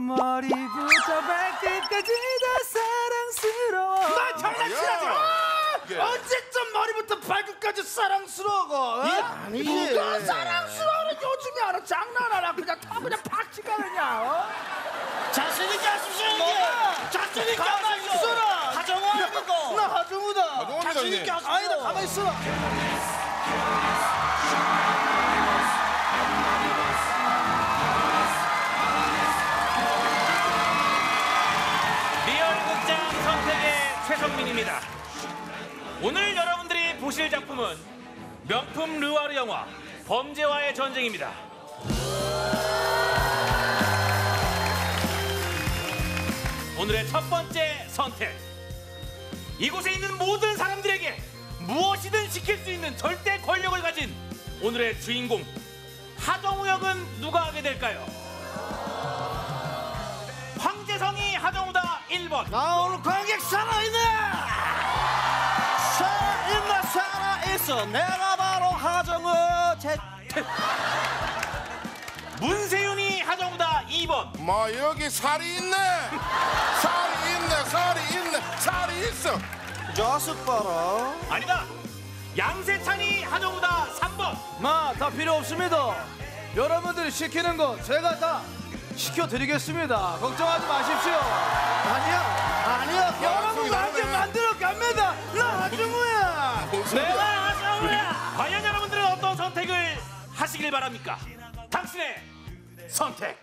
머리부터 발끝까지 다 사랑스러워. 나 장난치지 마. 언제쯤 머리부터 발끝까지 사랑스러워? 아니 누가 사랑스러워는 요즘에 알아. 장난하라. 그냥 다 그냥 팍치가 그냥. 자신있게 하십시오. 자신있게 하십시오. 하정우 아닙니까? 나 하정우다. 자신있게 하십시오. 아니다 가만히 있어. 리얼극장 선택의 최성민입니다. 오늘 여러분들이 보실 작품은 명품 르와르 영화 범죄와의 전쟁입니다. 오늘의 첫 번째 선택. 이곳에 있는 모든 사람들에게 무엇이든 시킬 수 있는 절대 권력을 가진 오늘의 주인공 하정우 역은 누가 하게 될까요? 황재성이 하정우다 1번. 나 오늘 관객 살아있네. 살아있어. 내가 바로 하정우. 문세윤이 하정우다 2번. 뭐 여기 살이 있네. 살이 있어. 자식 봐라. 아니다. 양세찬이 하정우다 3번. 다 필요 없습니다. 여러분들이 시키는 거 제가 다 시켜드리겠습니다. 걱정하지 마십시오. 아니야. 여러분 나한테 만들어 갑니다. 나 하정우야. 내가 하정우야. 과연 여러분들은 어떤 선택을 하시길 바랍니까? 당신의 선택.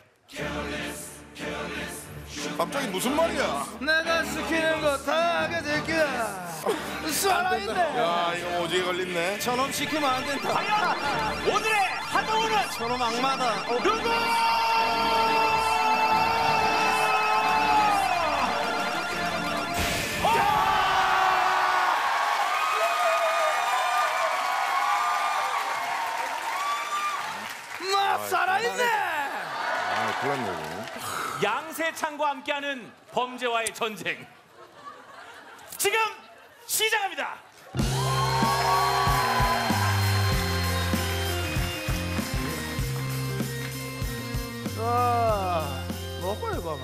갑자기 무슨 말이야? 내가 시키는 거 다 하게 될 거야. 살아있네. 야 이거 오지게 걸렸네. 저놈 시키면 안 된다. 과연 오늘의 하정우는 저놈 악마다. 누구? 살아있네. 큰일 났네. 양세찬과 함께하는 범죄와의 전쟁 지금 시작합니다. 먹고 해봐봐.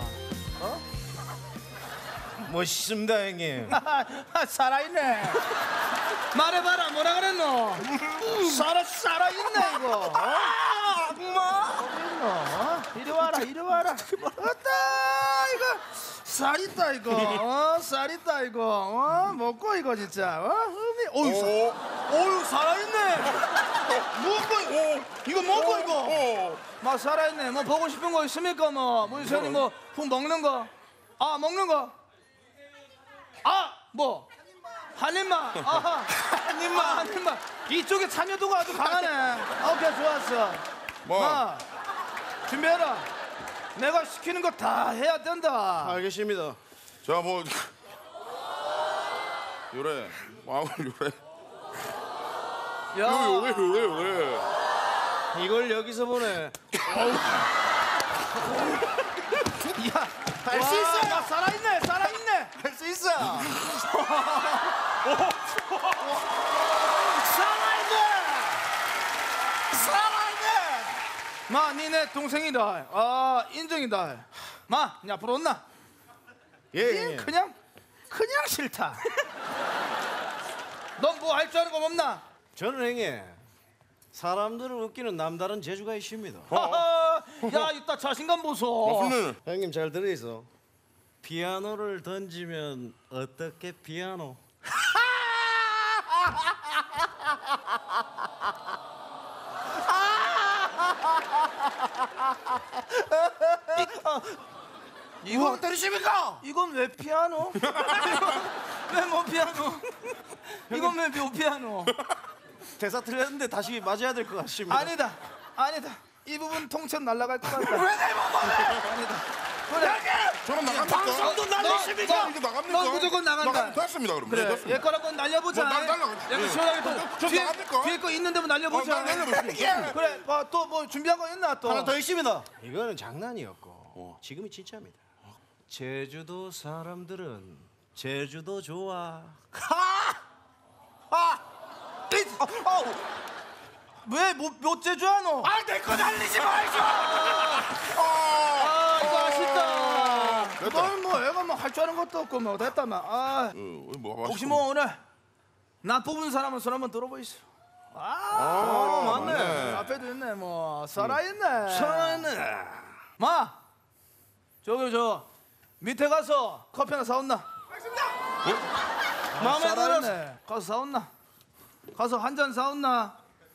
멋있습니다 형님. 살아있네. 말해봐라. 뭐라 그랬노? 살아있네 이거. 악마. 이리 와라. 어따 이거 살 있다 이거. 살 있다 이거. 먹고 이거 진짜. 어유 살아있네. 먹고 이거 먹고 이거. 막 살아있네. 뭐 보고 싶은 거 있습니까? 뭐 문세현이 푹 먹는 거. 먹는 거. 뭐? 한 입만. 아하. 한 입만. 이쪽에 참여도가 아주 강하네. 오케이, 좋았어. 뭐? 준비해라. 내가 시키는 거 다 해야 된다. 알겠습니다. 자 뭐 요래 왕을 요래. 요래. 이걸 여기서 보네. 야, 할 수 있어. 야, 살아있네. 할 수 있어. 마, 니네 동생이다. 인정이다. 마, 니 앞으로 온나? 예. 그냥 싫다. 넌 뭐 할 줄 아는 거 없나? 저는 형님 사람들을 웃기는 남다른 재주가 있습니다. 야, 이따 자신감 보소. 무슨 형님 잘 들으이소. 피아노를 던지면 어떻게 피아노? 이거 들으십니까? 이건 왜 피아노? 왜 뭐 피아노? 이건 왜 뭐 피아노? 대사 틀렸는데 다시 맞아야 될 것 같습니다. 아니다. 이 부분 통째로 날아갈 것 같다. 왜 내 몸을? 아니다. 그래. 저는 나갑니까? 방송도 날리십니까? 이거 나갑니까? 너 무조건 나간다. 됐습니다 그럼. 그래. 됐습니다. 얘 거랑 건 날려보자. 뭐, 날라가. 약간 예. 시원하게 저 뒤에 나갑니까? 뒤에 거 있는데 뭐 날려보자. 날려보십시오. 그래. 또 뭐 준비한 거 있나 또? 하나 더 있습니다. 이거는 장난이었고 지금이 진짜입니다. 제주도 사람들은 제주도 좋아. 왜 못 제주하노? 내 거 날리지 말죠. 이거 아쉽다. 할 줄 아는 것도 없고 뭐 됐다만. 아, 뭐 혹시 뭐 오늘 나 뽑은 사람은 손 한번 들어보이소. 맞네. 앞에도 있네. 뭐 살아있네. 살아있네. 마, 저기 저 밑에 가서 커피 하나 사온나. 알겠습니다. 마음에 들었네. 가서 사온나. 가서 한 잔 사온나.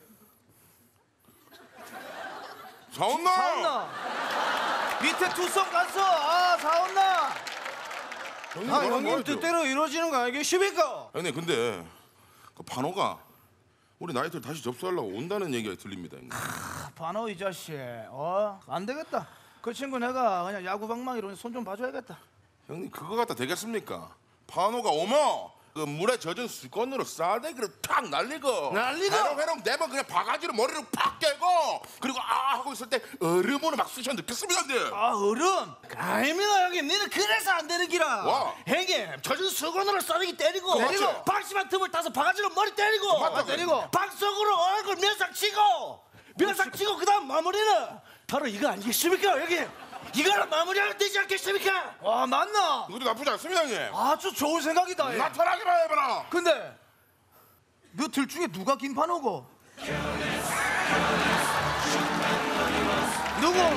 사온나. 밑에 투석 가서 사온나. 형님 뜻대로 이루어지는 거 아니겠습니까? 형님 근데 그 반호가 우리 나이트를 다시 접수하려고 온다는 얘기가 들립니다. 형님. 반호 이 자식. 안 되겠다. 그 친구 내가 그냥 야구 방망이 이런 손 좀 봐줘야겠다. 형님 그거 갖다 되겠습니까? 반호가 오면 그 물에 젖은 수건으로 싸대기를 탁 날리고 해롱해롱 4번 그냥 바가지로 머리를 팍 깨고 그리고 하고 있을 때 얼음으로 막 쑤셔 넣겠습니다. 형님. 얼음. 아닙니다 형님. 니는 그래서 안 되는 기라. 와. 형님 젖은 수건으로 싸대기 때리고 맞지? 박심한 틈을 타서 바가지로 머리 때리고 맞다, 때리고. 박석으로 얼굴 면상 치고 그다음 마무리는 바로 이거 아니겠습니까 형님? 이거는 마무리하면 되지 않겠습니까? 와, 맞나? 이것도 나쁘지 않습니다. 형님. 아주 좋은 생각이다. 얘. 나타나기만 해봐라. 근데 너들 중에 누가 김판호고? 누구?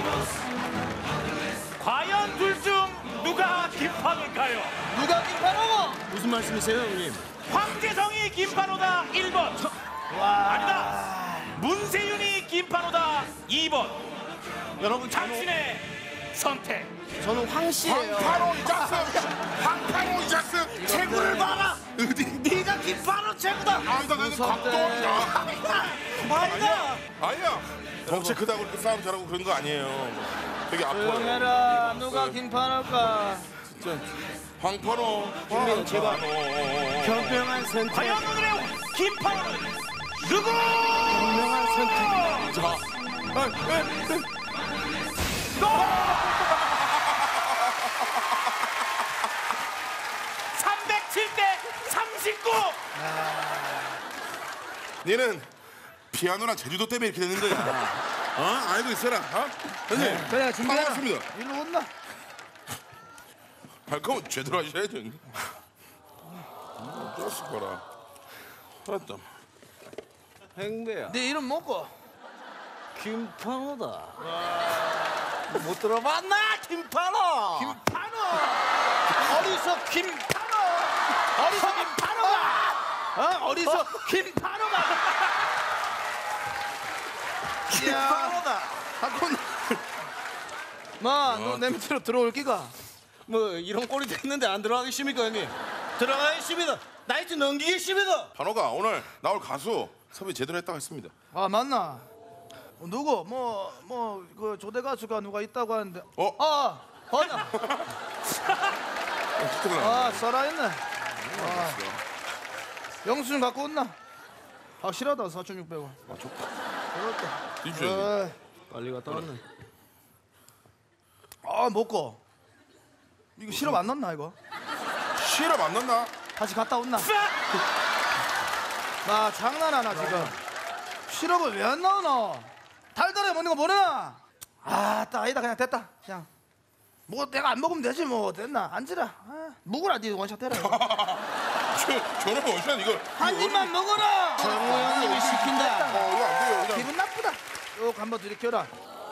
과연 둘 중 누가 김판호일까요? 누가 김판호고? 무슨 말씀이세요 형님? 황재성이 김판호다 1번. 아니다. 문세윤이 김판호다 2번. 여러분 당신의 선택. 저는 황씨예요. 황파로 이 자식. 황파로 이 자식. 체구를 봐라. 네가 김바로 체구다. 아니다 나는 각도이다. 아니다. 아니야. 덩치 크다고 그렇게 싸움 잘하고 그런 거 아니에요. 되게 아파요. 조용해라. 누가 김판호일까? 황파로. 김민호 제발. 현명한 선택. 과연 오늘의 김판호는 누구? 현명한 선택. 자. 307대 39. 니는 피아노랑 제주도 때문에 이렇게 되는 거야. 알고 있어라. 형님. 그래, 준비해라. 반갑습니다. 일로 온나? 할 거면 제대로 하셔야죠. 형님. 어쩔 거라. 알았다. 행배야. 네 이름 뭐고? 김판호다. 못 들어봤나? 김판호. 김판호. 어디서 김판호? 어디서 김판호가? 어디서 김판호가? 김판호다. 너 내 밑으로 들어올 기가? 뭐 이런 꼴이 됐는데 안 들어가겠습니까 형님? 들어가겠습니다. 나이트 넘기겠습니다. 반호가 오늘 나올 가수 섭외 제대로 했다고 했습니다. 맞나? 누구? 그 조대 가수가 누가 있다고 하는데. 맞나? 살아있네. 영수증 갖고 온나? 확실하다. 4,600원. 좋다. 그렇다. 입주해. 빨리 갔다 왔네. 먹고. 이거 시럽 안 넣나 이거? 시럽 안 넣나? 다시 갔다 온나? 나 장난하나 지금? 시럽을 왜 안 넣어? 달달해 먹는 거 모르나? 아니다 그냥 됐다. 그냥 뭐 내가 안 먹으면 되지 뭐. 됐나? 앉으라. 먹으라. 니 원샷 해라. 저놈 원샷 이거. 한 입만 먹어라. 정우 형님이 시킨다. 이거 안 돼요. 그냥. 기분 나쁘다. 쭉 한번 들이켜라.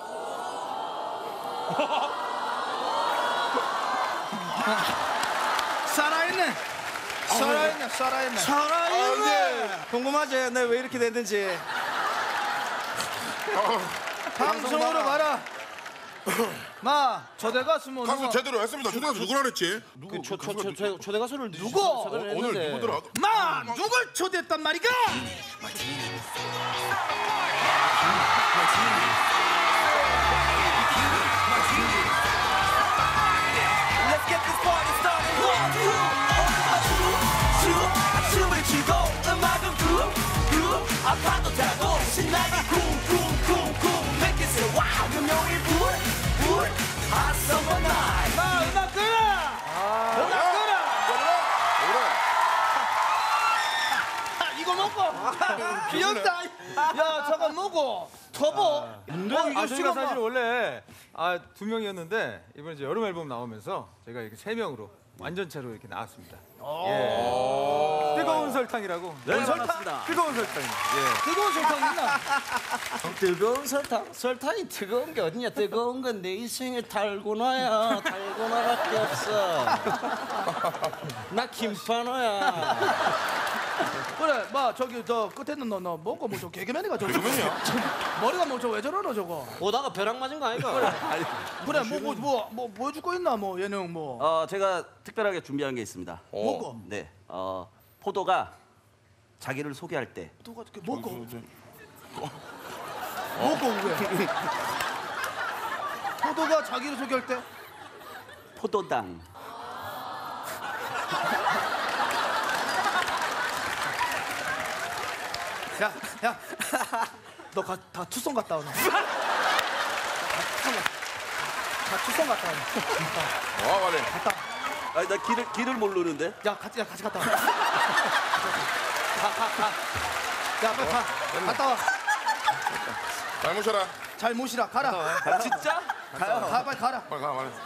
살아있네. 살아있네. 궁금하지? 내가 왜 이렇게 됐는지. 방송으로 가라. 저대 가수 뭐 가수 누구? 제대로 했습니다. 초대 가수 누구라 그랬지? 초대 가수를 누구? 오늘 누구더라? 누굴 초대했단 말이가? Let's get this party started. 춤을 추고 음악은 쿵쿵 아파도 타고 신나게 쿵쿵쿵쿵 Make it say wow 금요일 불 Hot summer night 음악 끄라. 음악 끄라. 이거 먹고 귀엽다. 야 저거 먹고 터보. 저희가 사실 원래 2명이었는데 이번에 이제 여름 앨범 나오면서 저희가 이렇게 3명으로 완전체로 이렇게 나왔습니다. 예. 뜨거운 설탕이라고. 네, 설탕. 뜨거운 설탕. 예. 뜨거운 설탕 있나? 뜨거운 설탕? 설탕이 뜨거운 게 어딨냐? 뜨거운 건 내 인생의 달고나야. 달고나밖에 없어. 나 김판호야. 그래, 마 저기 저 끝에는 너 뭐고 뭐 저 개그맨이가 저거. 개그맨이야? 머리가 뭐 저 왜 저러노 저거. 오다가 벼락 맞은 거 아이가? 그래, 뭐 보여줄 거 있나 뭐 예능 뭐. 제가 특별하게 준비한 게 있습니다. 뭐고? 네, 포도가 자기를 소개할 때 누가 이렇게 뭐고? 뭐고 왜? 포도가 자기를 소개할 때. 포도당. 야, 너 다 투성 갔다 오나? 다 투성 갔다 오나? 와 말해. 갔다. 아니 나 길을 모르는데. 야, 같이 갔다 와. 야, 빨리 가. 갔다 와. 잘 모셔라. 잘 모시라. 가라. 진짜? 가, 빨리 가라. 빨리 가 말해.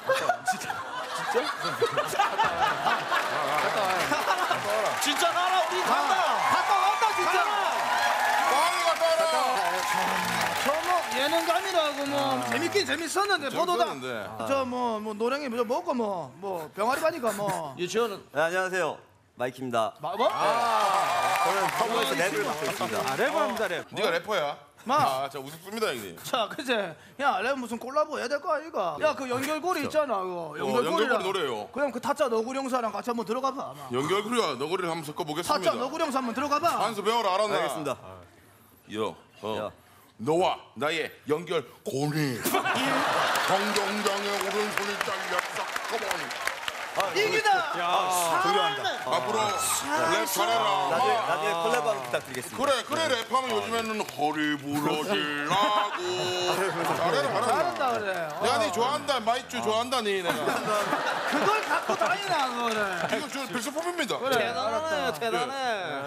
진짜 가라 우리 간다. 갔다 왔다 진짜. 빨리 갔다 와라. 저뭐 예능감이라고 뭐 재밌긴 재밌었는데 포도다. 재밌었는데. 저 뭐 노량이 뭐 먹고 뭐 병아리 가니까 뭐. 유치원은 네, 안녕하세요. 마이키입니다. 뭐? 저는 터보에서 랩을 맡고 있습니다. 랩을 합니다, 랩. 네가 래퍼야? 마. 자 우습습니다 형님. 자, 그제 야, 내가 무슨 콜라보 해야 될 거 아이가? 야, 그 연결고리 있잖아, 그거. 연결고리랑. 연결고리 노래요. 그냥 그 타짜 너구리 형사랑 같이 한번 들어가 봐. 연결고리와 너구리를 한번 섞어보겠습니다. 타짜 너구리 형사 한번 들어가 봐. 한수 배워라 알았나? 알겠습니다. 야. 너와 나의 연결고리. 정정장의 오른손이 잘려 섞어보니. 이기다. 앞으로 랩 잘해라. 나중에 콜라보 부탁드리겠습니다. 그래 랩하면 요즘에는 허리 부러질라고. 잘해라. 잘한다 그래. 내가 니 좋아한다. 마이쮸 좋아한다니 내가. 그걸 갖고 다니나 그거를. 이거 저 필수품입니다. 대단하네 대단해.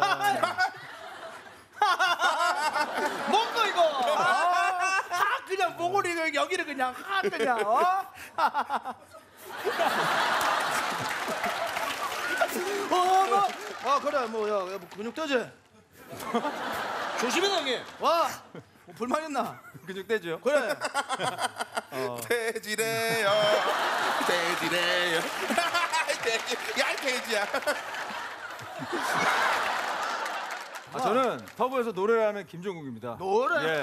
뭔거 이거? 그냥 모고리 여기를 그냥 그냥. 그래 뭐야 뭐 근육 떠지. 조심해 형님. 와. 뭐 불만 있나? 근육 떼죠. 그래. 돼지래요. 돼지래요. 야 돼지야. 저는 터보에서 노래를 하는 김종국입니다. 노래. 예.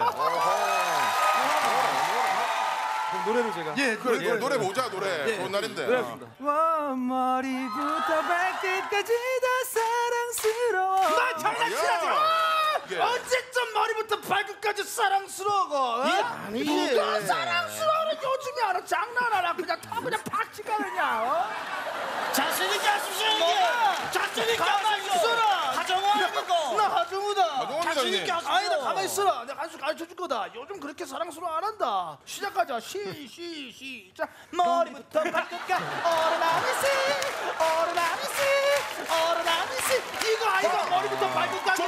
그럼 노래를 제가. 예, 그래 노래 보자 노래. 예. 좋은 날인데. 노래했습니다. 와 머리부터 발끝까지 다 사랑스러워. 나 장난치라지 마. 예. 언제쯤 머리부터 발끝까지 사랑스러워? 이게 아니지. 누가 사랑스러워는 요즘에 알아. 장난하라. 그냥 다 그냥 팍치가 그냥. 자신 있게 하십시오 형님. 뭐가? 자신 있게 가만히 하십시오. 있어라. 하정우입니까? 나 하정우다. 하정우입니다, 자신 있게 형님. 하십시오. 아니 나 가만히 있어라. 내가 한수 가르쳐 줄 거다. 요즘 그렇게 사랑스러워 안 한다. 시작하자. 시작. 머리부터 발끝까지 어른아미씨 이거 아이가 머리부터 발끝까지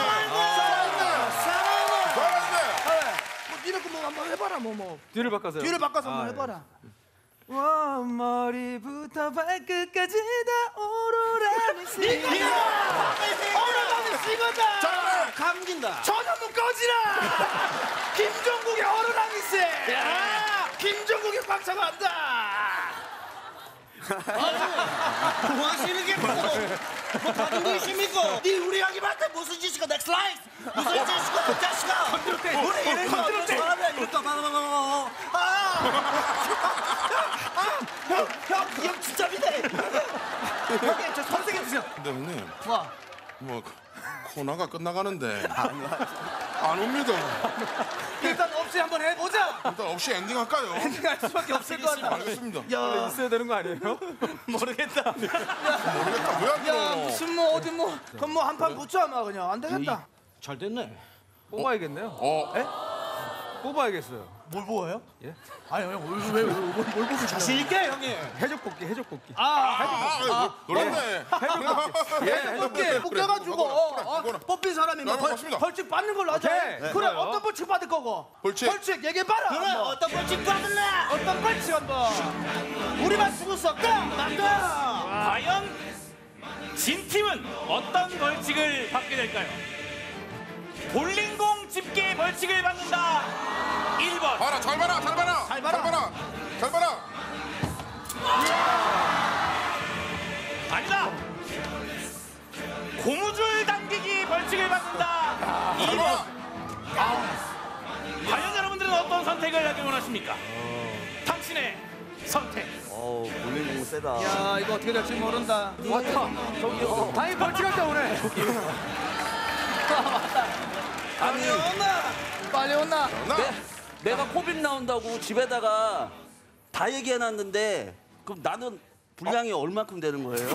니네 뭐 한번 해봐라 뭐 뒤를 바꿔서요. 뒤를 바꿔서 한번 예. 해봐라. 와 머리부터 발끝까지 다 오로라미씨. 어른아미씨 이거다. 감긴다. 전혀 못 꺼지라. 김종국의 어른아미씨. 김종국이 꽉 잡아간다. 뭐 하시는 게 뭐 다른 분이십니까? 네 우리 형님한테 무슨 짓이고 넥스 라이프 무슨 짓이고 자식아 우리 이런 거 어떤 사람이야 이거 형 진짜 믿어. 형님 저 선생님 주세요. 근데 형님 와 코너가 끝나가는데 안 옵니다. 일단 없이 한번 해보자. 일단 없이 엔딩 할까요? 할 수밖에 없을 것 같아. 알겠습니다. 원래 있어야 되는 거 아니에요? 모르겠다. 모르겠다. 왜안 야 들어? 무슨 뭐 어디 뭐 그럼 뭐 한 판 붙자 마 그냥 안 되겠다. 잘 됐네. 뽑아야겠네요. 어? 뽑아야겠어요. 뭘 보아요? 예? 아니 뭘 보고 자신 있게 형님. 해적 뽑기, 해적 뽑기. 놀랐네. 뽑게 뽑혀가지고 뽑힌 사람이 뭐 맞습니다. 벌칙 받는 걸로 하자. 오케이. 그래 좋아요. 어떤 벌칙 받을 거고? 벌칙. 얘기해봐라. 그래 어떤 벌칙 받을래? 어떤 벌칙 한번 우리만 쓰고 썩까? 맞다. 과연 진 팀은 어떤 벌칙을 받게 될까요? 볼링공 집게 벌칙을 받는다. 1번. 봐라, 잘 봐라. 아니다. 고무줄 당기기 벌칙을 받는다. 2번. 과연 여러분들은 어떤 선택을 하길 원하십니까? 당신의 선택. 볼링공 세다. 야 이거 어떻게 될지 모른다. 왔다. 저기요. 다행히 벌칙한다 오늘. 아니 빨리 온나. 내가 코빅 나온다고 집에다가 다 얘기해놨는데 그럼 나는 분량이 얼마큼 되는 거예요?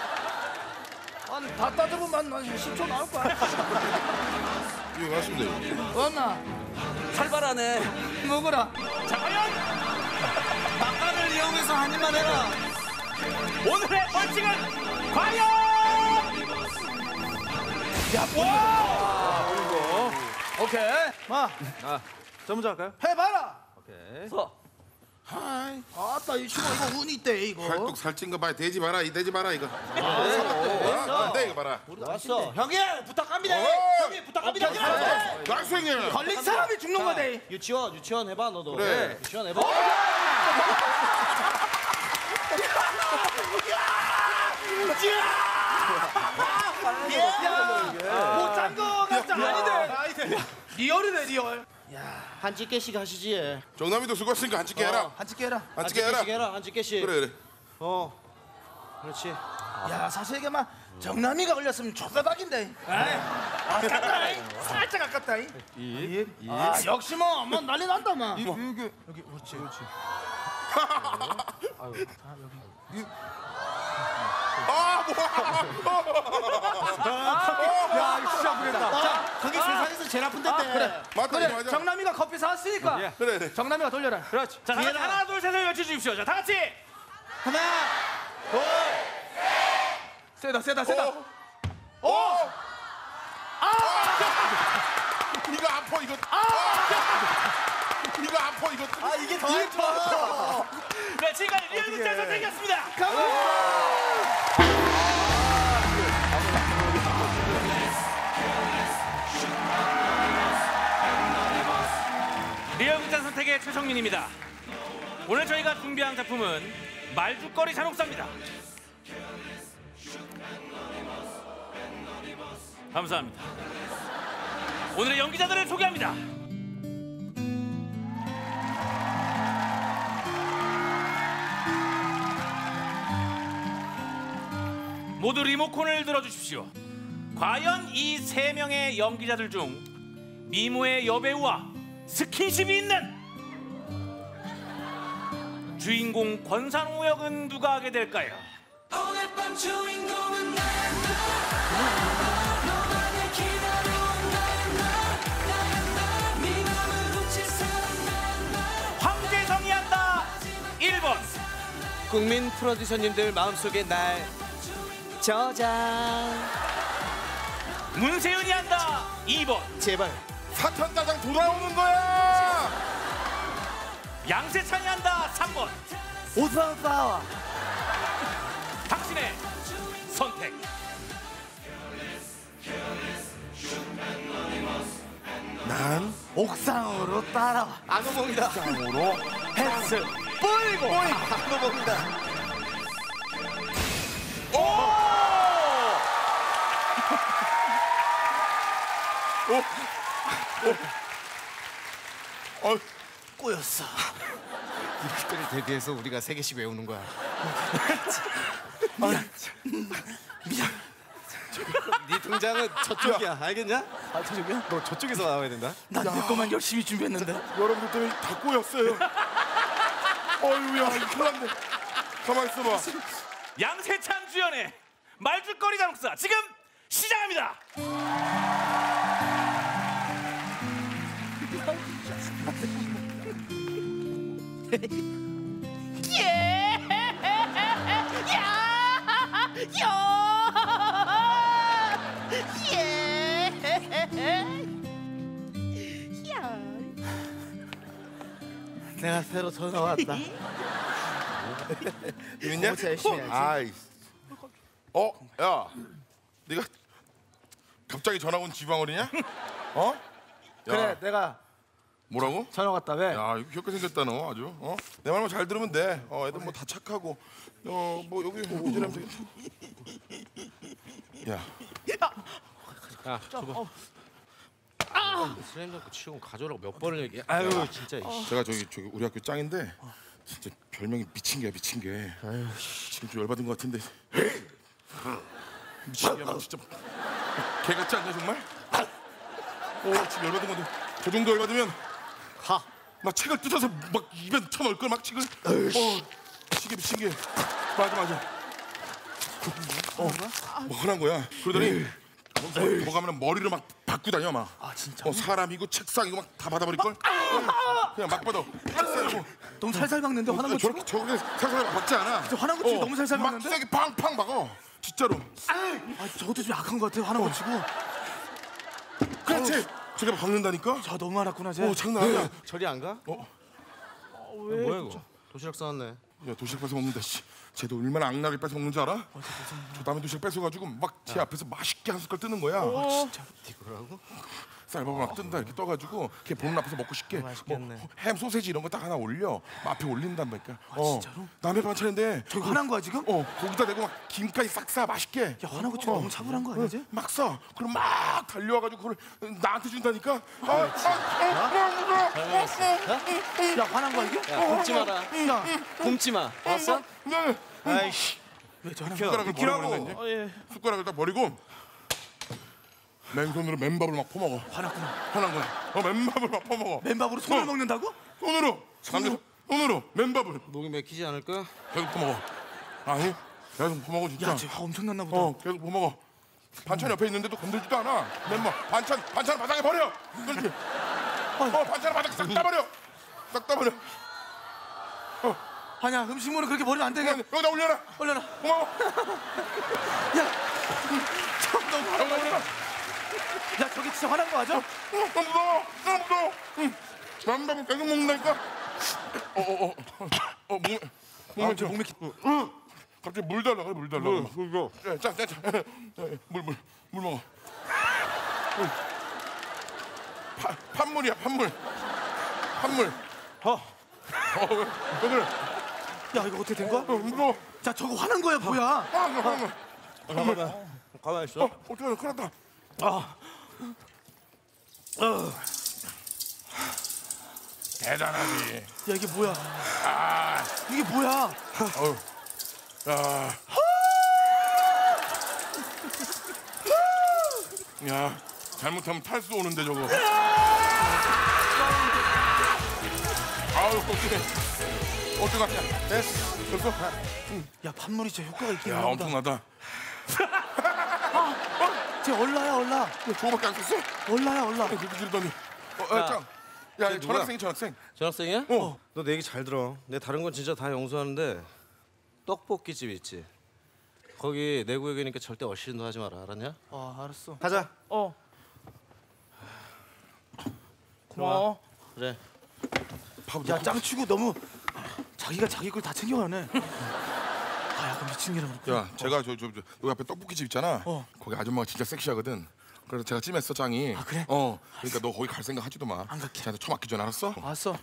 다 따져보면 한 10초 나올 거야. 이거 맞습니다. 왔나? 살벌하네. 먹어라. 자, 과연 막간을 이용해서 한 입만 해라. 오늘의 벌칙은 과연 오케이. 마 저 먼저 할까요? 해봐라. 오케이. 하이. 아따 이 친구 이거 운이 있대 이거. 팔뚝 살찐 거 봐야 되지 마라. 이거. 안 돼, 이거 봐라. 왔어. 형님 부탁합니다. 형님 부탁합니다. 나이스 형님. 걸린 사람이 죽는 거대. 유치원 해봐 너도. 그래. 유치원 해봐. 못 잔 거 같지 아닌데. 리얼이네 리얼. 한 집게씩 하시지. 정남이도 수고했으니까 한 찍게 해라. 한 찍게 해라. 한 찍게 해라. 해라. 한 집게씩. 그래. 그렇지. 야 사실 이게 막 정남이가 걸렸으면 족대박인데. 아깝다. 살짝 아깝다. 아 역시 뭐 난리 난다 막. 이게 여기 그렇지. 야 이거 진짜 아프겠다. 거기 세상에서 제일 아픈 데인데. 그래. 맞다, 그래. 맞아. 정남이가 커피 사왔으니까. 예. 그래. 정남이가 돌려라. 그렇지. 자, 하나, 둘, 셋을 외쳐주십시오. 자, 다 같이. 하나. 세다. 이거 아파 이거. 이거 아파 이거. 이게 더 아파. 네, 지금까지 리얼 문자 선택이었습니다. 리얼 문자 선택의 최성민입니다. 오늘 저희가 준비한 작품은 말죽거리 잔혹사입니다. 감사합니다. 오늘의 연기자들을 소개합니다. 모두 리모컨을 들어주십시오. 과연 이 세 명의 연기자들 중 미모의 여배우와 스킨십이 있는 주인공 권상우 역은 누가 하게 될까요? 오늘 밤 주인공은 너만을 기다려온 나의 네 맘을 훔칠 사람 황재성이 한다. 1번. 국민 프로듀서님들 마음속에 날 저장. 문세윤이 한다. 2번. 제발. 사천다장 돌아오는 거야. 양세찬이 한다. 3번. 오사오사. 당신의 선택. 난 옥상으로 따라와. 악어몽이다. 쌍으로 햇을 뿌리고. 악어몽이다. 꼬였어. 이렇게를 대비해서 우리가 3개씩 외우는 거야. 네 등장은 저쪽이야. 알겠냐? 아 저쪽이야? 너 저쪽에서 나와야 된다. 난 내 것만 열심히 준비했는데. 여러분들 때문에 다 꼬였어요. 어휴야 이거 큰일 났네. 가만 있어봐. 양세찬 주연의 말죽거리 잔혹사 지금 시작합니다. 내가 새로 전화 왔다. 재밌냐? 진짜 열심히 해야지. 아이. 야, 네가 갑자기 전화 온 지방어리냐? 어? 야, 그래, 내가 뭐라고? 전화 왔다. 왜? 야, 이거 귀엽게 생겼다 너 아주. 내 말만 잘 들으면 돼. 애들 뭐 다 착하고. 뭐 여기 이제라면 되겠다. 야, 슬램 덩크 치고 가져오라고 몇 번을 얘기해. 아유 진짜. 제가 저기 우리 학교 짱인데 진짜 별명이 미친 게야 미친 게. 지금 좀 열받은 것 같은데. 미친 게야 막 진짜. 개 같지 않냐 정말? 지금 열받은 건데 저 정도 열받으면 막 책을 뜯어서 막 입에 쳐넣을 걸 막 책을. 미친 게. 맞아. 뭐 하는 거야? 그러더니 뭐 가면 머리를 막 받고 다녀 막. 아 진짜? 사람이고 책상이고 막 다 받아버릴 걸. 그냥 막 받아. 너무 살살 박는데 화난 거 치고? 저렇게 살살 박지 않아. 화난 거 치고 너무 살살 막 박는데? 세게 팡팡 박어. 진짜로. 저것도 좀 약한 거 같아. 화난 거 치고. 그렇지. 저게 박는다니까. 저 너무 화났구나 쟤. 장난 아니야. 저리 안 가? 왜? 뭐야 이거? 도시락 싸왔네. 야 도시락 뺏어 먹는다. 씨. 쟤도 얼마나 악나게 뺏어 먹는 줄 알아? 저 남의 도시락 뺏어가지고 막 제 앞에서 맛있게 한 숟갈 뜨는 거야. 진짜. 이거라고? 쌀밥을 막 뜬다 이렇게 떠가지고 걔 보는 앞에서 먹고 싶게. 맛있겠네. 햄 소세지 이런 거 딱 하나 올려. 앞에 올린단 말이야. 진짜로? 남의 반찬인데. 저기 화난 거야 지금? 거기다 대고 막 김까지 싹 싸 맛있게. 야 화난 거 치고 너무 차분한 거 아니지? 막 써. 그럼 막 달려와가지고 그걸 나한테 준다니까. 야 화난 거야 이게? 야 굶지 마라. 야 굶지 마. 알았어? 네. 아이씨. 왜 저러는 숟가락을 버려버린다 이제. 예. 숟가락을 딱 버리고 맨손으로 맨밥을 막 퍼먹어. 화났구나. 화난 거야. 맨밥을 막 퍼먹어. 맨밥으로 손을 먹는다고? 손으로. 손으로 맨밥을 목이 맥히지 않을까? 계속 퍼먹어. 아니 계속 퍼먹어 진짜. 야쟤 화 엄청 났나 보다. 계속 퍼먹어. 반찬 옆에 있는데도 건들지도 않아. 맨밥 반찬 바닥에 버려. 그렇지. 반찬 바닥에 싹 다 버려. 싹 다 버려. 아니야 음식물은 그렇게 버리면 안 돼. 그냥 여기다 올려라. 올려라. 고마워. 야 참 너무 화난 여기다 올려라. 야 저기 진짜 화난 거 맞아? 너무 무서워. 맨밥을 계속 먹는다니까. 목 맥히. 갑자기 물 달라 그래 물 달라. 자, 물 먹어. 판물이야 판물. 왜 그래? 야 이거 어떻게 된 거야? 무서워. 자 저거 화난 거야 뭐야? 가만히 있어. 어떡하냐 큰일 났다. 대단하지. 야 이게 뭐야? 이게 뭐야? 야 잘못하면 탈수 오는데 저거. 아우 어떡하냐. 됐어. 야 판물이 진짜 효과가 있긴 야 하다. 엄청나다. 쟤 얼라야. 저거밖에 안 썼어? 얼라. 그렇게 지르더니. 짱. 야 전학생이. 전학생이야? 너 내 얘기 잘 들어. 내 다른 건 진짜 다 용서하는데 떡볶이집 있지? 거기 내 구역이니까 절대 어시도 하지 마라. 알았냐? 알았어. 가자. 고마워. 그래. 야 짱치고 너무 자기가 자기 걸 다 챙겨가네. 약간 미친 게라 그렇구나. 야 제가 저 여기 앞에 떡볶이집 있잖아. 거기 아줌마가 진짜 섹시하거든. 그래서 제가 찜했어 짱이. 그래? 그러니까 너 거기 갈 생각 하지도 마. 안 갈게. 쟤한테 쳐 맞기 전에 알았어? 알았어.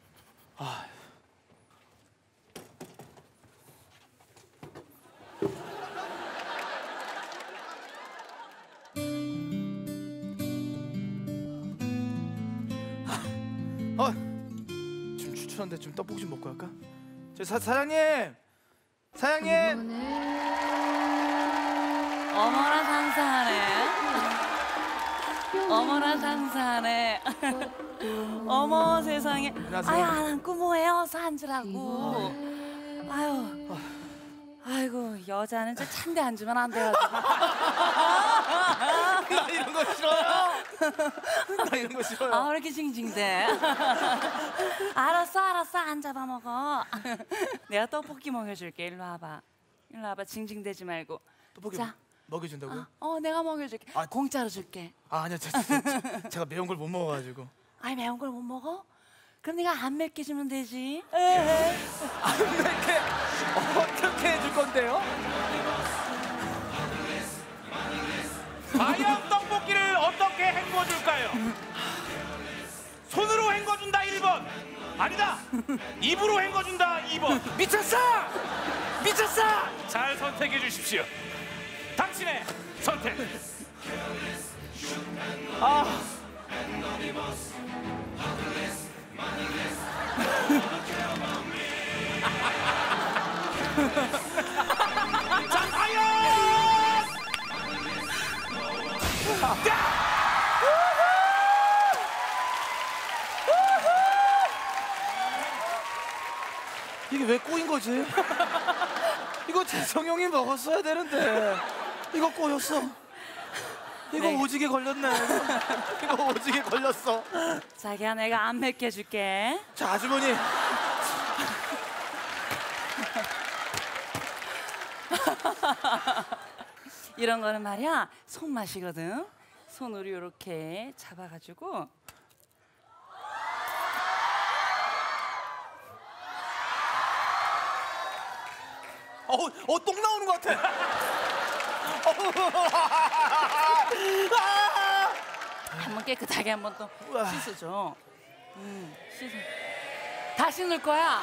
좀 추천한데 좀 떡볶이 좀 먹고 갈까? 사장님. 어머나 상상하네. 어머나 상상하네. 어머 세상에. 안녕하세요. 아유 안 안고 뭐해 어서 앉으라고. 아유. 아이고 여자는 저 찬데 앉으면 안 돼가지고. 나 이런 거 싫어요. 나 이런 거 싫어요. 아, 왜 이렇게 징징대? 알았어, 안 잡아먹어. 내가 떡볶이 먹여줄게. 일로 와봐. 징징대지 말고. 떡볶이 자. 먹여준다고요? 내가 먹여줄게. 공짜로 줄게. 아니요, 제가 매운 걸 못 먹어가지고. 아니, 매운 걸 못 먹어? 그럼 네가 안 맵게 주면 되지. 안 맵게 어떻게 해줄 건데요? 과연 떡볶이를 어떻게 헹궈줄까요? 손으로 헹궈준다 1번. 아니다. 입으로 헹궈준다 2번. 미쳤어! 잘 선택해 주십시오. 당신의 선택. 자, 과연! 이게 왜 꼬인 거지? 이거 재성 형이 먹었어야 되는데 이거 꼬였어. 이거 네. 오지게 걸렸네. 이거 오지게 걸렸어. 자기야, 내가 안 맵게 줄게. 자, 아주머니. 이런 거는 말이야, 손맛이거든. 손으로 이렇게 잡아가지고. 똥 나오는 것 같아. 한번 깨끗하게 한번 또 씻어줘. 씻어. 다 씻을 거야.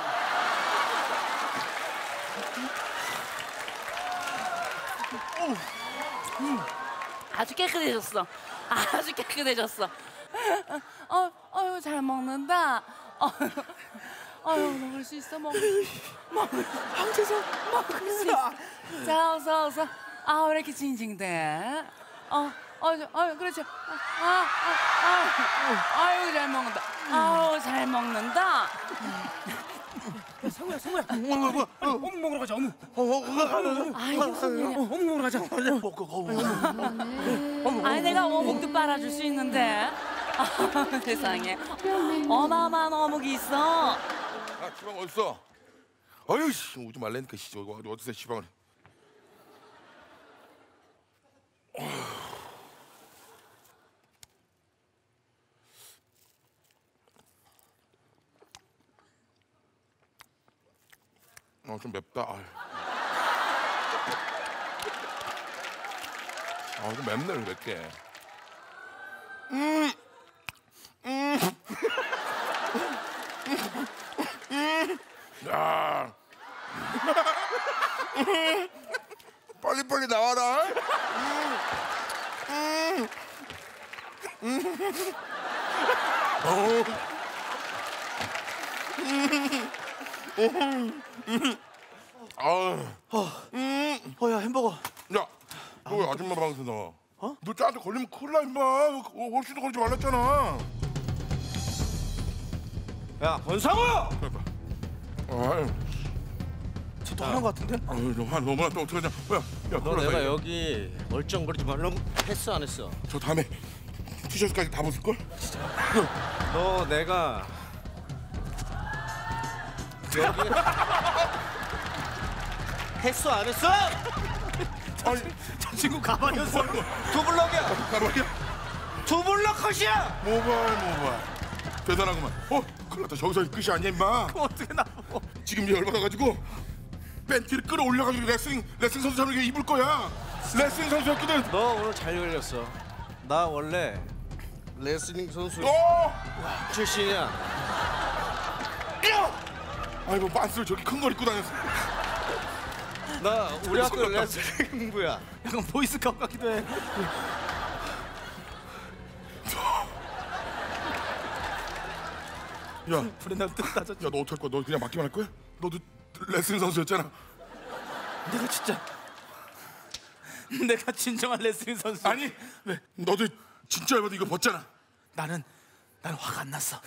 아주 깨끗해졌어. 아주 깨끗해졌어. 잘 먹는다. 먹을 수 있어. 먹을 수 있어. 자, 어서. 왜 이렇게 징징대? 그렇죠. 아유, 잘 먹는다. 잘 먹는다. 성우야. 어묵 먹으러 가자. 어묵. 아이, 무슨 일이야. 어묵 먹으러 가자. 아니, 내가 어묵도 빨아줄 수 있는데. 세상에. 어마어마한 어묵이 있어. 아, 지방 어딨어? 아유 씨, 오지 말라니까 씨. 이거 어디서 지방을? 좀 맵다. 좀 맵네 맵게. 야. 빨리 나와라. 야, 햄버거. 야, 너 왜 아줌마 방에서 나와? 너 짜한테 걸리면 큰일 나, 임마. 홀수도 걸리지 말랬잖아. 야, 권상우! 아유, 저도 화난 것 같은데? 너 화 너무 났다. 어떡하냐? 야, 너 큰일 났다, 내가 이거. 여기 멀쩡거리지 말라고 했어 안 했어? 저 다음에 티셔츠까지 다 벗을걸? 너 내가 여기 했어 안 했어? 아니, 저 친구 가만히었어. 두블럭이야. 가만히야. 두블럭 컷이야. 모발. 대단하구만. 큰일 났다. 저기서 끝이 아니야, 임마. 어떻게 나보고? 지금 열받아가지고 팬티를 끌어올려가지고 레슬링 선수처럼 이렇게 입을 거야. 레슬링 선수였거든. 너 오늘 잘 걸렸어. 나 원래 레슬링 선수 출신이야. 아이고, 빤스를 저렇게 큰 걸 입고 다녔어. 나 우리 학교 레슬링부야. 약간 보이스카우트 같기도 해. 야, 브랜드 따져. 야, 너 어떡할 거야? 너 그냥 맡기만 할 거야? 너도 레슬링 선수였잖아. 내가 진정한 레슬링 선수. 아니, 왜? 너도 진짜 열받아 이거 벗잖아. 나는 화가 안 났어.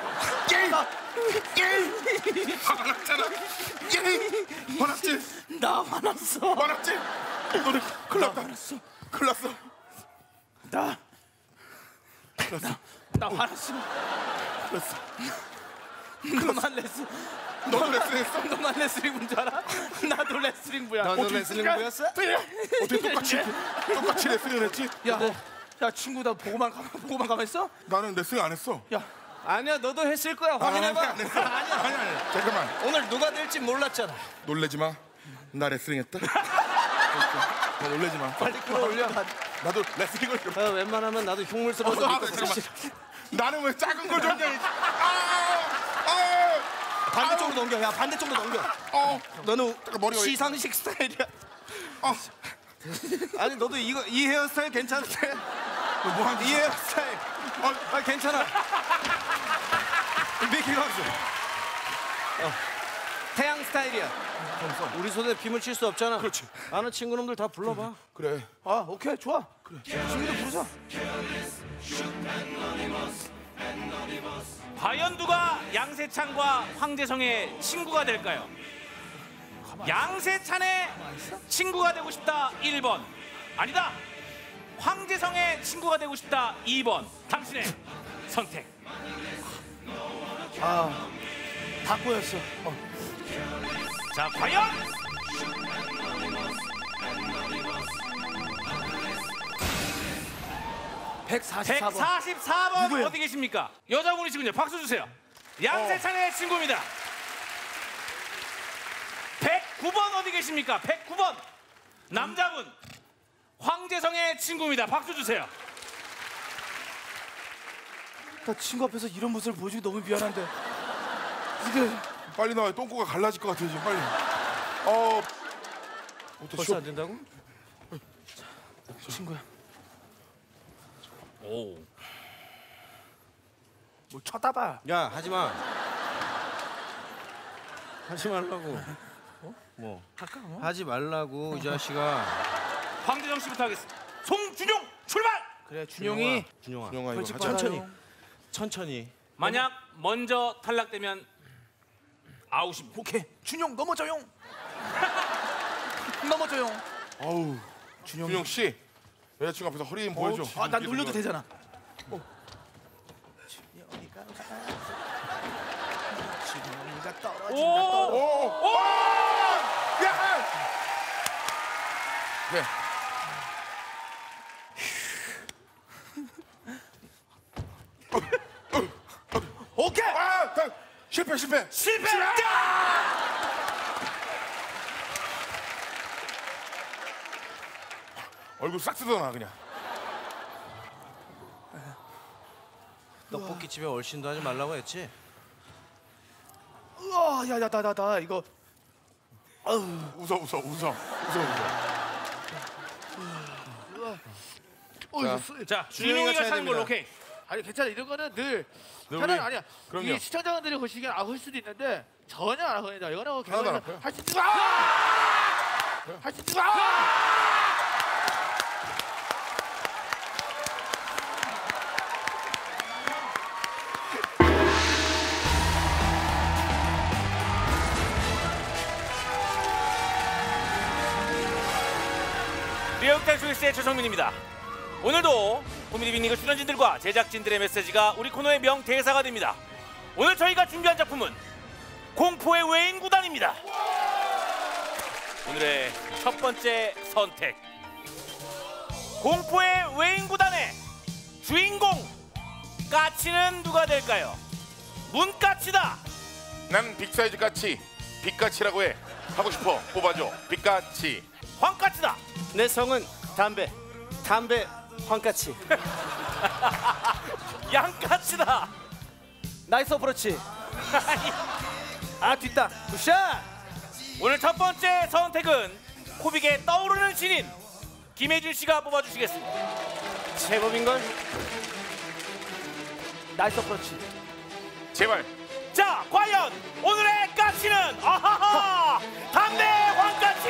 화가 났잖아. 화났지? 나 화났어. 화났지? 너네 큰일 났다. 큰일 났어. 나 화났어. 그랬어. 너만 레슬. 너도 레슬링했어? 너만 레슬링 분 줄 알아? 나도 레슬링 부야. 너도 레슬링 부였어? 어떻게 똑같이 레슬링을 했지? 야 친구 나 보고만 가만 있어? 나는 레슬링 안 했어. 야 아니야, 너도 했을 거야. 확인해봐. 안 했어. 아니. 잠깐만. 오늘 누가 될지 몰랐잖아. 놀래지 마. 나 레슬링했다. 나 놀래지 마. 빨리 끌어올려. 나도 레슬링을. 웬만하면 나도 흉물스러워서 잠깐만. 나는 왜 작은 걸 줬냐? 반대쪽으로 넘겨. 야 반대쪽으로 넘겨. 너는 머리가 시상식 스타일이야. 아니, 너도 이 헤어스타일 괜찮대. 뭐하는 이 헤어스타일. 괜찮아. 미키마우스. 태양 스타일이야. 우리 손에 빔을 칠 수 없잖아. 그렇지. 아는 친구놈들 다 불러봐. 그래. 오케이 좋아. 그래. 친구들 부르자. 과연 누가 양세찬과 황재성의 친구가 될까요? 양세찬의 친구가 되고 싶다 1번. 아니다. 황재성의 친구가 되고 싶다 2번. 당신의 선택. 다 꼬였어. 자, 과연 144번 누구예요? 어디 계십니까? 여자분이시군요. 박수 주세요. 양세찬의 친구입니다. 109번 어디 계십니까? 109번 남자분 황재성의 친구입니다. 박수 주세요. 나 친구 앞에서 이런 모습을 보여주기 너무 미안한데. 이게 빨리 나와. 똥꼬가 갈라질 것 같아 지금 빨리. 벌써 안 된다고? 친구야. 오. 뭘 쳐다봐. 야, 하지 마. 하지 말라고. 뭐? 하지 말라고, 이 자식아. 황재성 씨부터 하겠습니다. 송준용 출발. 그래 준용이. 준용아. 준용아 이거 하자. 천천히. 만약 먼저 탈락되면 아웃입니다. 오케이. 준용 넘어져용. 넘어져용. 아우. 준용 씨. 여자친구 앞에서 허리 좀 보여줘. 난 놀려도 되잖아. 준용이가 떨어진다. 오! 야! 네. 오케이. 실패. 실패! 얼굴 싹 뜯어놔 그냥. 떡볶이 집에 얼씬도 하지 말라고 했지? 야야 나 이거. 웃어. 자, 준용이가 차는 걸로 오케이. 아니 괜찮아 이런 거는 늘 우리- 편한 아니야. 그럼요. 이 시청자분들이 보시기엔 아플 수도 있는데 전혀 안 아픕니다. 이거는 하나도 안 아파요? 할수 있는 할수 있는 리얼탈 쇼이스의 최성민입니다. 오늘도 코미디 빅리그 출연진들과 제작진들의 메시지가 우리 코너의 명대사가 됩니다. 오늘 저희가 준비한 작품은 공포의 외인 구단입니다. 오늘의 첫 번째 선택. 공포의 외인 구단의 주인공 까치는 누가 될까요? 문까치다. 난 빅사이즈 까치. 빅까치라고 해. 하고 싶어. 뽑아줘. 빅까치. 황까치다. 내 성은 담배 황까치. 양까치다. 나이스 어프로치. 뒷다 굿샷. 오늘 첫 번째 선택은 코빅의 떠오르는 신인 김혜준 씨가 뽑아주시겠습니다. 제법인걸. 나이스 어프로치. 제발. 자, 과연 오늘의 까치는 아하하 담배 황까치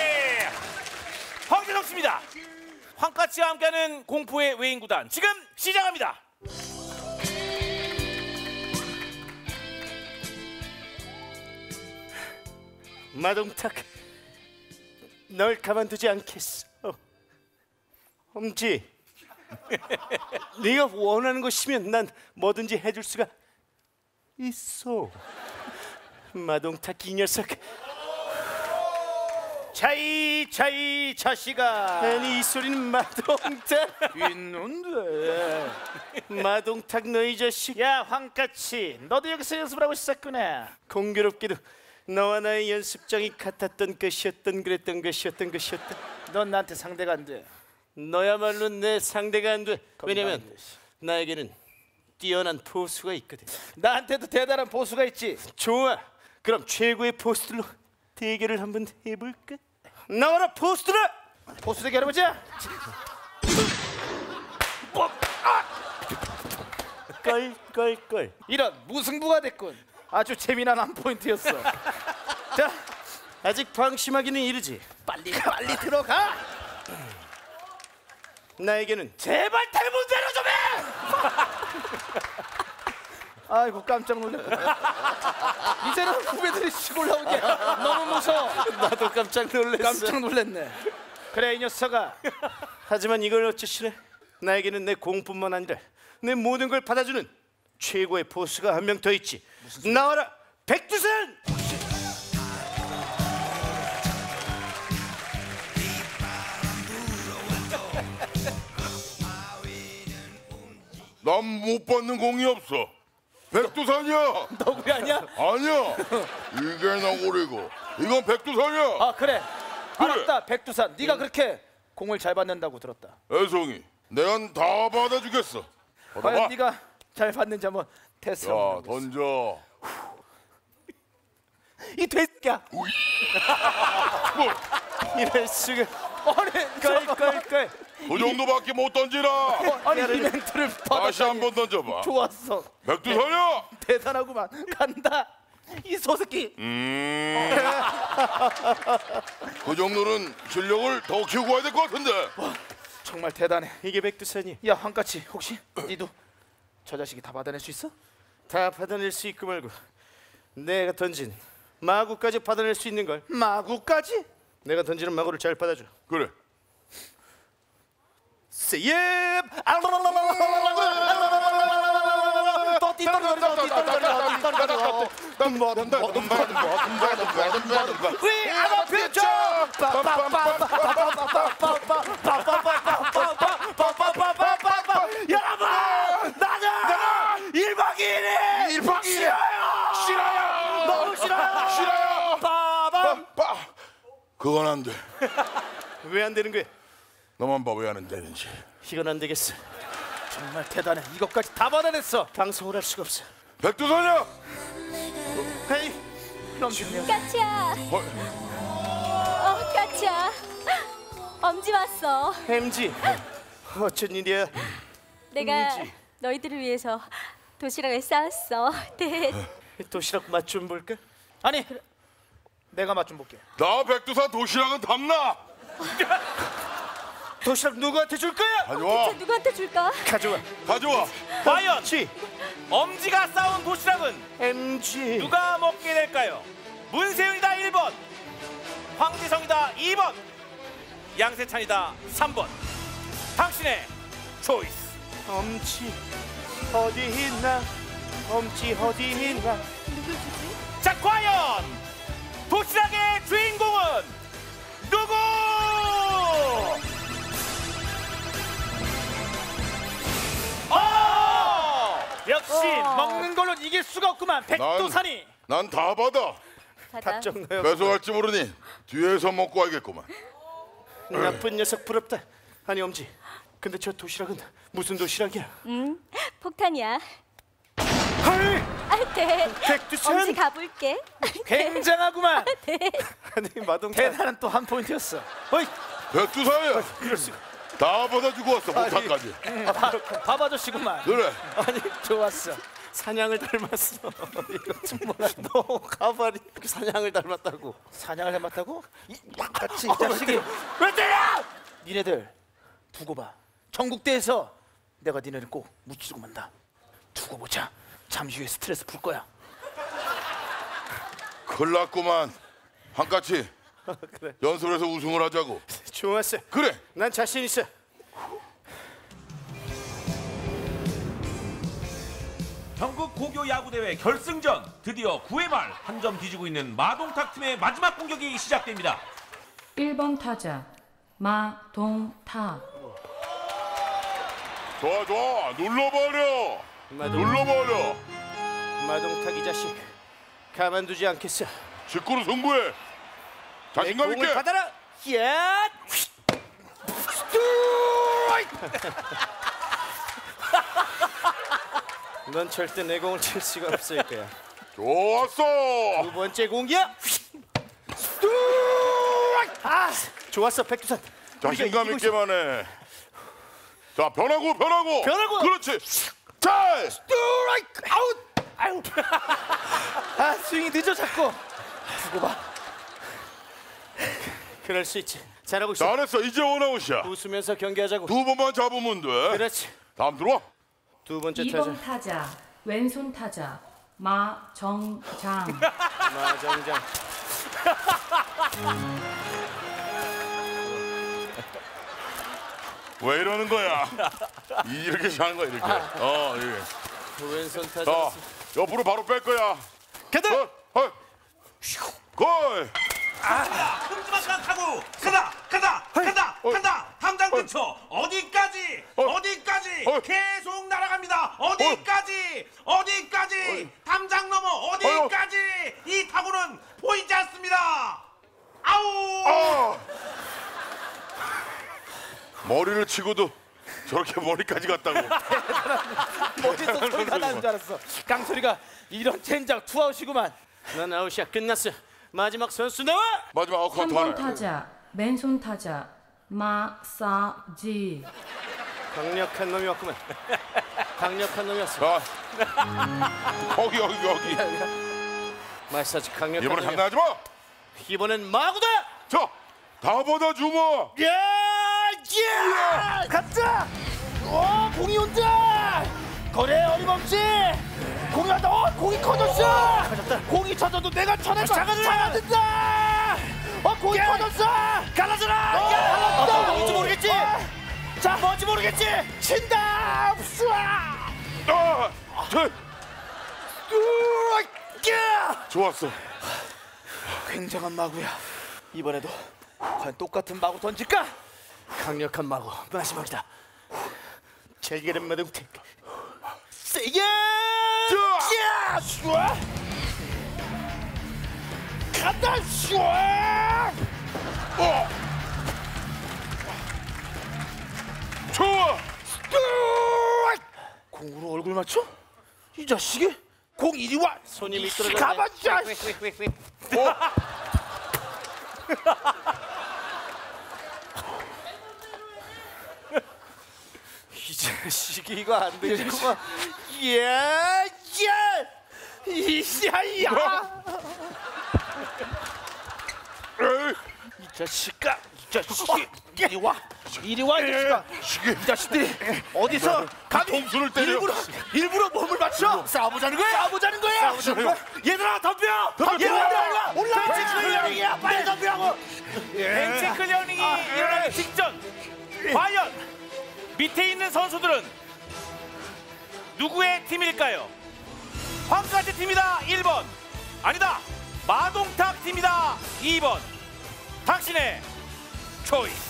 황재성 씨입니다. 황까치와 함께하는 공포의 외인 구단 지금 시작합니다. 마동탁, 널 가만두지 않겠어. 엄지, 네가 원하는 것이면 난 뭐든지 해줄 수가 있어. 마동탁 이 녀석. 차이 자식아. 아니 이 소리는 마동탁. 있는데. 마동탁 너 이 자식. 야 황까치, 너도 여기서 연습을 하고 있었구나. 공교롭게도 너와 나의 연습장이 같았던 것이었던 넌 나한테 상대가 안 돼. 너야말로 내 상대가 안 돼. 왜냐면 나에게는 뛰어난 포수가 있거든. 나한테도 대단한 보수가 있지. 좋아. 그럼 최고의 포수들로 대결을 한번 해볼까? 나와라 포수들아. 보수 대결 해보자. 껄껄껄. 이런 무승부가 됐군. 아주 재미난 한 포인트였어. 자, 아직 방심하기는 이르지. 빨리 들어가. 나에게는 제발 대문대로 좀 해. 아이고 깜짝 놀랐다. 이제는 후배들이 시골 나오게 너무 무서워. 나도 깜짝 놀랐어. 깜짝 놀랐네. 그래 이 녀석아. 하지만 이걸 어쩌시래? 나에게는 내 공뿐만 아니라 내 모든 걸 받아주는 최고의 포수가 한 명 더 있지. 나와라 백두산. 난 못 받는 공이 없어. 백두산이야. 너구리 아니야? 아니야. 이게 너구리고 이건 백두산이야. 아 그래. 알았다 백두산. 네가 그렇게 공을 잘 받는다고 들었다. 애송이, 내가 다 받아주겠어. 과연 받아봐. 네가 잘 받는지 한번 테스트 자, 한번 해보겠어. 던져. 이 돼지야. 이럴 수가. 아니 껄껄껄. 그 정도밖에 못 던지라. 아니 이 멘트를 다시 받았다니. 한번 던져봐. 좋았어. 백두산이야. 대단하구만. 간다. 이 소새끼. 그 정도는 실력을 더 키우고 와야 될 것 같은데. 정말 대단해. 이게 백두산이. 야 황까치 혹시 니도 저 자식이 다 받아낼 수 있어? 다 받아낼 수 있고 말고 내가 던진 마구까지 받아낼 수 있는 걸. 마구까지? 내가 던지는 마구를 잘 받아줘. 그래. 세옙. We are the future. 여러분, 나는 1박 2일에 1박 2일 싫어요. 너무 싫어요. 싫어요. 빠밤. 그건 안 돼. 왜 안 되는 거야? 너만 봐 왜 안 되는지. 이건 안 되겠어. 정말 대단해. 이것까지 다 받아냈어. 방송을 할 수가 없어. 백두산이야. 헤이. 그럼 좋네요. 까치야. 까치야. 엄지 왔어. MG. 어쩐 일이야? 내가 너희들을 위해서 도시락을 싸왔어. 네. 도시락 맛 좀 볼까? 아니, 내가 맛 좀 볼게. 나 백두산 도시락은 담나. 도시락 누구한테 줄 거야? 가져와. 누구한테 줄까? 가져와. 가져와. 과연 MG. 엄지가 싸운 도시락은 MG. 누가 먹게 될까요? 문세윤이다 1번, 황지성이다 2번, 양세찬이다 3번. 당신의 초이스. 엄지 어디 있나? 엄지 어디 있나? 자, 과연 도시락의 주인공은 누구? 역시 먹는 걸로 이길 수가 없구만. 백두산이. 난 다 받아. 답정 넣어. 배송할지 모르니 뒤에서 먹고 와야겠구만. 나쁜 녀석 부럽다. 아니 엄지. 근데 저 도시락은 무슨 도시락이야? 폭탄이야. 헐! 네. 백두산. 엄지 가볼게. 굉장하구만. 네. 아니 마동탁. 대단한 또 한 포인트였어. 어이. 백두산이야. 이럴 수가. 다 받아주고 왔어. 못하까지. 밥 아저씨구만. 그래. 아니 좋았어. 사냥을 닮았어. 이거 정말 너 가발이 사냥을 닮았다고. 사냥을 해봤다고? 같이 이 자식이 왜 때려? 니네들 두고 봐. 전국대에서 내가 니네를 꼭 무찌르고 만다. 두고 보자. 잠시 후에 스트레스 풀 거야. 큰일 났구만. 한까치 그래. 연습을 해서 우승을 하자고. 좋았어. 그래. 난 자신 있어. 전국 고교 야구대회 결승전 드디어 9회 말 한 점 뒤지고 있는 마동탁 팀의 마지막 공격이 시작됩니다. 1번 타자 마동탁. 좋아 눌러버려. 눌러버려. 마동탁 이 자식 가만두지 않겠어. 직구로 승부해. 자신감 있게. 공을 받아라. 야! 넌 절대 내 공을 칠 수가 없을 거야. 좋았어. 두 번째 공이야. 아, 좋았어 백두산. 자신감 있게만 해. 자 변하고. 그렇지. 잘. 스트라이크 아웃. 아웃. 아 스윙이 늦어 자꾸. 두고 봐. 그럴 수 있지. 잘하고 있어. 잘했어. 이제 원아웃이야. 웃으면서 경기하자고. 두 번만 잡으면 돼. 그렇지. 다음 들어와. 두 번째 2번 타자 왼손 타자 마정장. 마정장. 왜 이러는 거야? 이렇게 하는 거야 이렇게. 이렇게. 왼손 타자. 자 옆으로 바로 뺄 거야. 가다. 골. 큼지막 생각하고 간다. 담장 근처 어디까지 계속 날아갑니다. 어디까지 담장 넘어 어디까지 이 타구는 보이지 않습니다. 아우. 머리를 치고도 저렇게 머리까지 갔다고. 머리에서 소리가 나는 줄 알았어. 깡소리가 이런 젠장 투아웃이구만. 넌 아웃이야. 끝났어. 마지막 선수 나와. 마지막 아웃 3번 타자 맨손 타자 마사지. 강력한 놈이 왔구만. 강력한 놈이었어. 자 거기. 마사지 강력한 이번에 놈이야. 장난하지 마. 이번엔 마구다. 자 다 받아 주마. 야! 갔다. 공이 온다. 거래 어림없지. 공이 왔다. 공이 커졌어. 공이 쳐져도 내가 쳐내고 잡아준다. 공이 커졌어. 갈라져라. 갈라진다. 뭔지 모르겠지. 자, 뭔지 모르겠지. 친다. 좋았어. 굉장한 마구야. 이번에도 과연 똑같은 마구 던질까? 강력한 마구 마지막이다. 즐기는 마동탁. 세게. 야! 슈아! 간다 슈아! 좋아. 공으로 얼굴 맞춰? 이 자식이? 공 이리 와. 손이 미끄러졌네. 가만있어. 이 자식이 이거 안 되겠구만. 야! 이 자식아! 이 자식이! 이리 와! 이 자식아! 이 자식들이 어디서 감히 통수를 때려. 일부러 몸을 맞춰? 싸워보자는 거야? 얘들아 덤벼! 얘들아 올라와! 벤치 클리어링이야! 빨리 덤벼라고! 벤치 클리어링이 일어나기 직전 과연 밑에 있는 선수들은 누구의 팀일까요? 황가지 팀이다 1번. 아니다 마동탁 팀이다 2번. 당신의 초이스.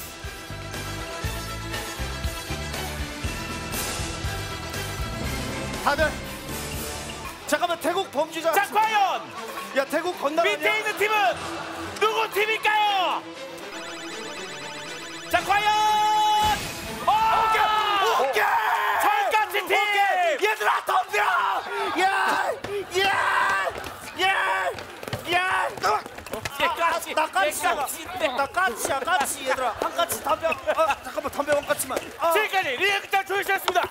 다들 잠깐만. 태국 범죄자. 자 과연 야 태국 건너가냐? 밑에 있는 팀은 누구 팀일까요? 자 과연 오케이! 철같은 팀. 얘들아 덤벼! 나 까치야. 얘들아 한 까치 덤벼. 잠깐만 덤벼 한 까치만. 지금까지 리액터 조이스였습니다.